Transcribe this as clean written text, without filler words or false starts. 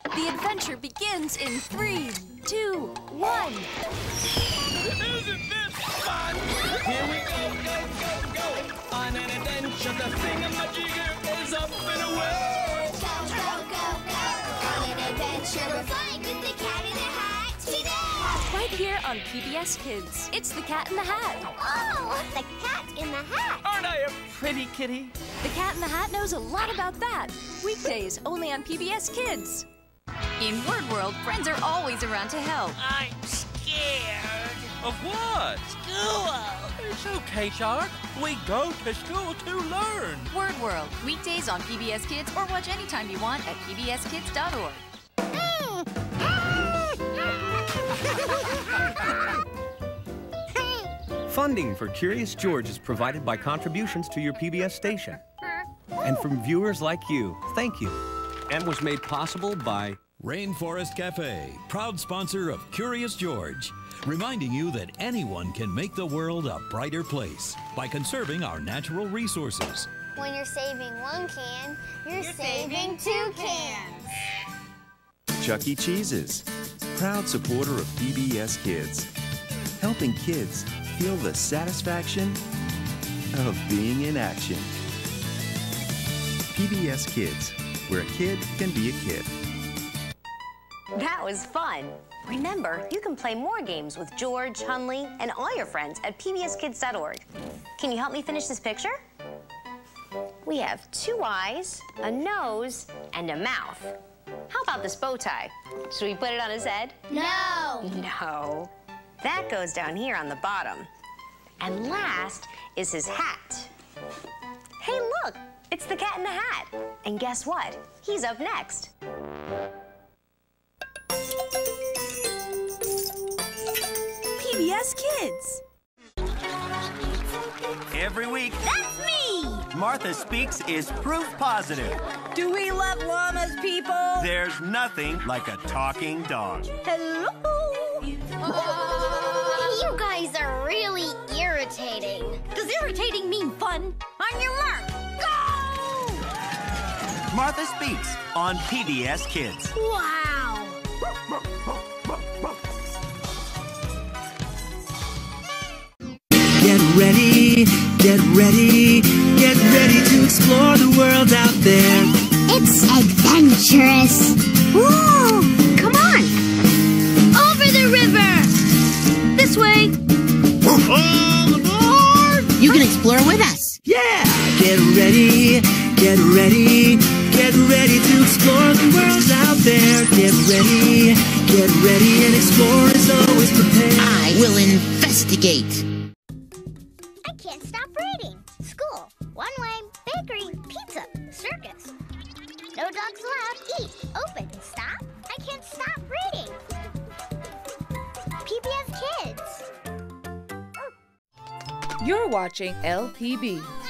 The adventure begins in 3, 2, 1. Isn't this fun? Here we go, go, go, go. On an adventure, the thingamajigger is up and away. Go, go, go, go. On an adventure, we're flying with the Cat in the Hat today. Right here on PBS Kids. It's the Cat in the Hat. Oh, the Cat in the Hat. Aren't I a pretty kitty? The Cat in the Hat knows a lot about that. Weekdays only on PBS Kids. In Word World, friends are always around to help. I'm scared. Of what? School. It's okay, Shark. We go to school to learn. Word World, weekdays on PBS Kids or watch anytime you want at pbskids.org. Funding for Curious George is provided by contributions to your PBS station. And from viewers like you, thank you. And was made possible by Rainforest Cafe, proud sponsor of Curious George, reminding you that anyone can make the world a brighter place by conserving our natural resources. When you're saving one can, you're saving 2 cans. Chuck E. Cheese's, proud supporter of PBS Kids, helping kids feel the satisfaction of being in action. PBS Kids, where a kid can be a kid. That was fun. Remember, you can play more games with George, Hunley, and all your friends at pbskids.org. Can you help me finish this picture? We have 2 eyes, a nose, and a mouth. How about this bow tie? Should we put it on his head? No. No. That goes down here on the bottom. And last is his hat. Hey, look! It's the Cat in the Hat. And guess what? He's up next. PBS Kids. Every week, That's me. Martha Speaks is proof positive. Do we love llamas, people? There's nothing like a talking dog. Hello? You guys are really irritating. Does irritating mean fun? On your mark, go! Martha Speaks on PBS Kids. Wow. Get ready, get ready, get ready to explore the world out there. It's adventurous. Whoa! Come on. Over the river. This way. All aboard! You can explore with us. Yeah! Get ready, get ready, get ready to explore the world out there. Get ready, and explore is always prepared. I will investigate. I can't stop reading. School, one-way, bakery, pizza, circus. No dogs allowed. Eat, open, stop. I can't stop reading. PBS Kids. You're watching LPB,